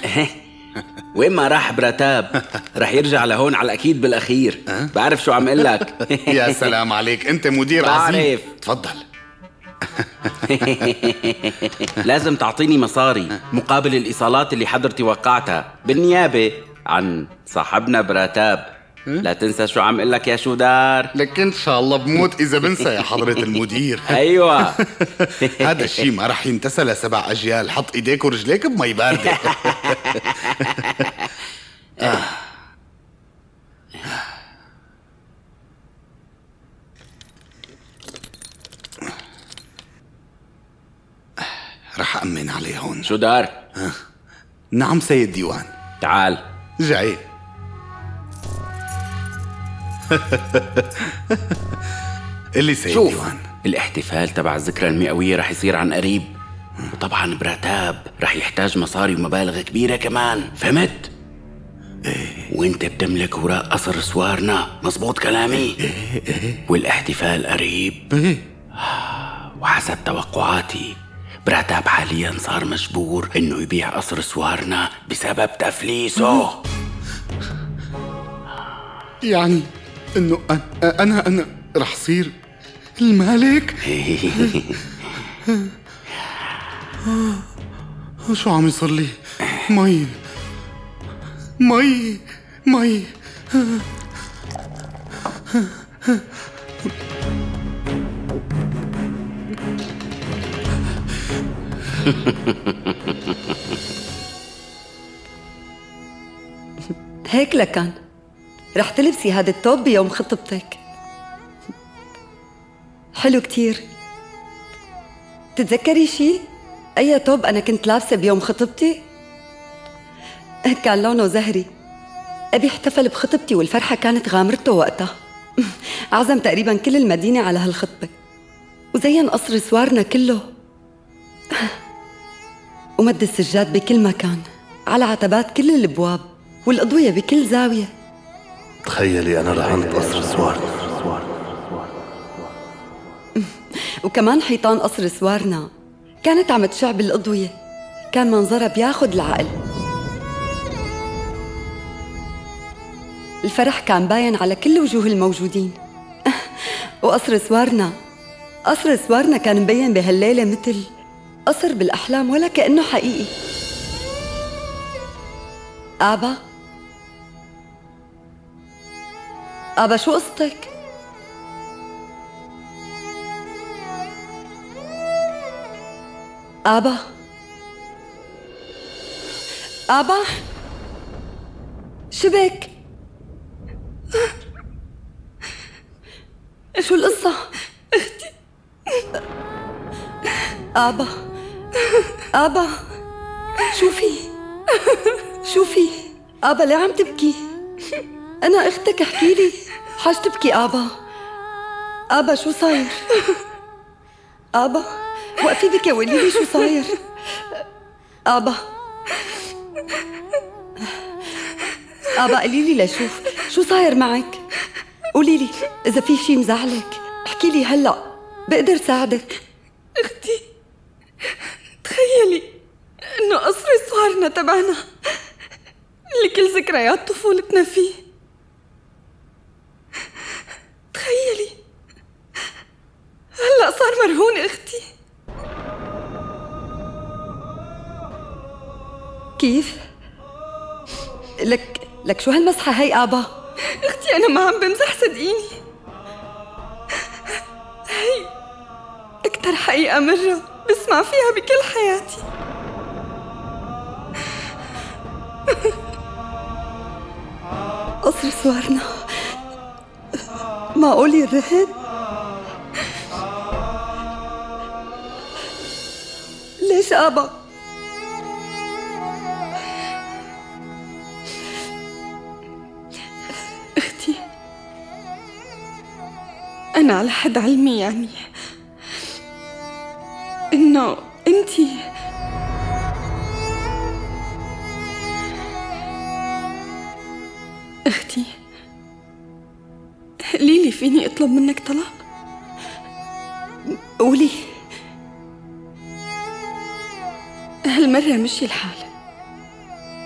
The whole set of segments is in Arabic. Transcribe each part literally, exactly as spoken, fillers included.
وين ما راح براتاب رح يرجع لهون على الأكيد بالأخير. بعرف شو عم قل لك. يا سلام عليك، أنت مدير عظيم. بعرف. تفضل. لازم تعطيني مصاري مقابل الإيصالات اللي حضرتي وقعتها بالنيابة عن صاحبنا براتاب. لا تنسى شو عم قل لك يا شودار. لك إن شاء الله بموت إذا بنسى يا حضرة المدير. أيوة. هذا الشيء ما رح ينتسى لسبع أجيال. حط إيديك ورجليك بمي باردة. آه. رح أأمن عليه هون. شو دار؟ آه. نعم سيد ديوان. تعال. جاي. اللي سيد شوف ديوان، الاحتفال تبع الذكرى المئوية رح يصير عن قريب، وطبعا براتاب رح يحتاج مصاري ومبالغ كبيرة كمان، فهمت؟ إيه. وانت بتملك وراء قصر سوارنا، مزبوط كلامي؟ إيه إيه. والاحتفال قريب. إيه. وحسب توقعاتي براتاب حاليا صار مجبور انه يبيع قصر سوارنا بسبب تفليسه. يعني انه انا انا, أنا رح صير المالك. شو عم يصير لي؟ مي مي مي. هيك لكان رح تلبسي هذا التوب بيوم خطبتك. حلو كتير. تتذكري شي؟ أي توب أنا كنت لابسة بيوم خطبتي؟ كان لونه زهري. أبي احتفل بخطبتي والفرحة كانت غامرته وقتها. عزم تقريبا كل المدينة على هالخطبة وزين قصر سوارنا كله، ومد السجاد بكل مكان على عتبات كل الابواب والأضوية بكل زاوية. تخيلي أنا رهنت قصر سوارنا. وكمان حيطان قصر سوارنا كانت عم تشع بالأضوية، كان منظرها بياخد العقل. الفرح كان باين على كل وجوه الموجودين. وقصر سوارنا قصر سوارنا كان مبين بهالليلة مثل قصر بالأحلام ولا كأنه حقيقي. آبا آبا شو قصتك؟ آبا آبا شبك؟ شو القصة؟ اختي. آبا آبا شو في؟ شو في؟ آبا ليه عم تبكي؟ أنا أختك، احكي لي. حاج تبكي آبا؟ آبا شو صاير؟ آبا وقفي بكي وقولي لي شو صاير. آبا آبا قولي لي لشوف شو صاير معك. قولي لي إذا في شي مزعلك، احكي لي هلأ بقدر ساعدك. اختي تخيلي إنه قصر سوارنا تبعنا اللي كل ذكريات طفولتنا فيه، تخيلي هلأ صار مرهون. اختي كيف؟ لك لك شو هالمسحة هي آبا؟ اختي أنا ما عم بمزح، صدقيني هي أكتر حقيقة مرة بسمع فيها بكل حياتي. قصر سوارنا معقول يرهن؟ ليش آبا؟ اختي أنا على حد علمي يعني إنه أنتي اختي ليلي فيني اطلب منك طلب؟ قولي. هالمرة مشي الحال،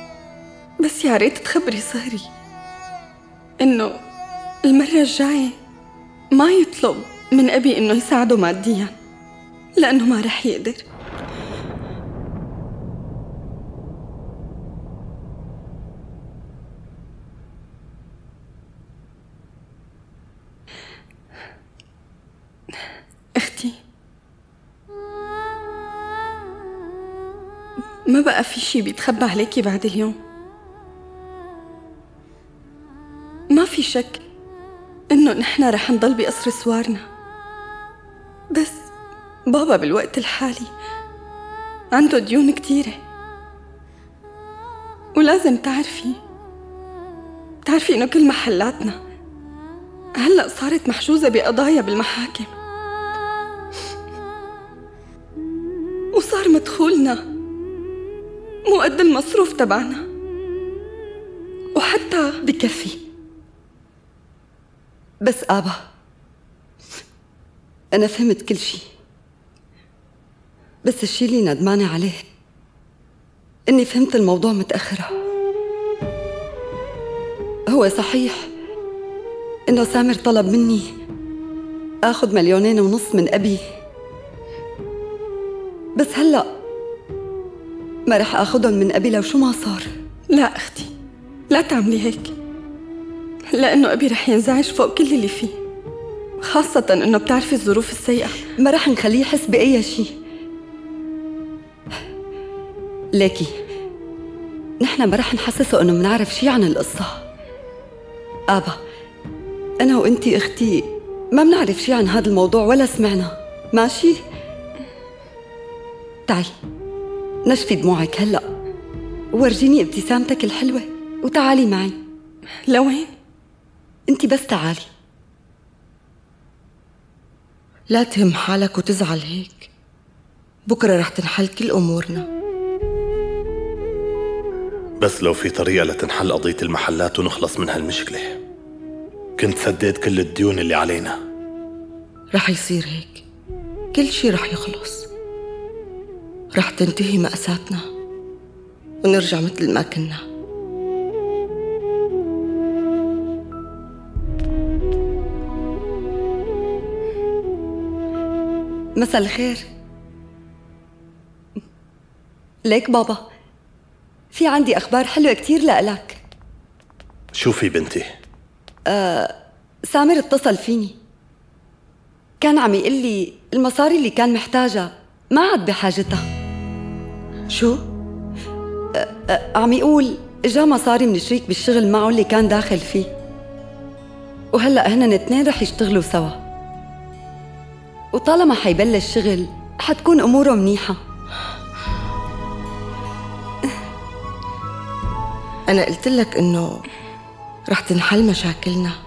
بس يا ريت تخبري صهري إنه المرة الجاية ما يطلب من أبي إنه يساعده مادياً، لأنه ما رح يقدر. أختي، ما بقى في شي بيتخبى عليكي بعد اليوم. ما في شك إنه نحن رح نضل بقصر سوارنا، بس بابا بالوقت الحالي عنده ديون كتيرة، ولازم تعرفي تعرفي إنه كل محلاتنا هلأ صارت محجوزة بقضايا بالمحاكم، وصار مدخولنا مو قد المصروف تبعنا، وحتى بكفي. بس آبا، أنا فهمت كل شي، بس الشي اللي ندمانة عليه إني فهمت الموضوع متأخرة. هو صحيح إنه سامر طلب مني آخذ مليونين ونص من أبي، بس هلأ ما رح آخذهم من أبي لو شو ما صار. لا أختي، لا تعملي هيك، لأنه أبي رح ينزعج فوق كل اللي فيه، خاصة إنه بتعرفي الظروف السيئة. ما رح نخليه يحس بأي شي. ليكي نحن ما رح نحسسه إنه منعرف شي عن القصة. آبا، أنا وإنتي أختي ما منعرف شي عن هذا الموضوع ولا سمعنا، ماشي؟ تعي نشفي دموعك هلأ وورجيني ابتسامتك الحلوة وتعالي معي. لوين؟ انتي بس تعالي. لا تهم حالك وتزعل هيك، بكرة رح تنحل كل أمورنا. بس لو في طريقة لتنحل قضية المحلات ونخلص من هالمشكلة، كنت سديت كل الديون اللي علينا. رح يصير هيك، كل شي رح يخلص، رح تنتهي مأساتنا ونرجع مثل ما كنا. مساء الخير. ليك بابا، في عندي أخبار حلوة كتير لإلك. شو في بنتي؟ آه، سامر اتصل فيني، كان عم يقول لي المصاري اللي كان محتاجها ما عاد بحاجتها. شو؟ آه آه عم يقول جا مصاري من شريك بالشغل معه اللي كان داخل فيه، وهلأ هن الاثنين رح يشتغلوا سوا، وطالما حيبلش شغل حتكون أموره منيحة. أنا قلت لك إنه رح تنحل مشاكلنا.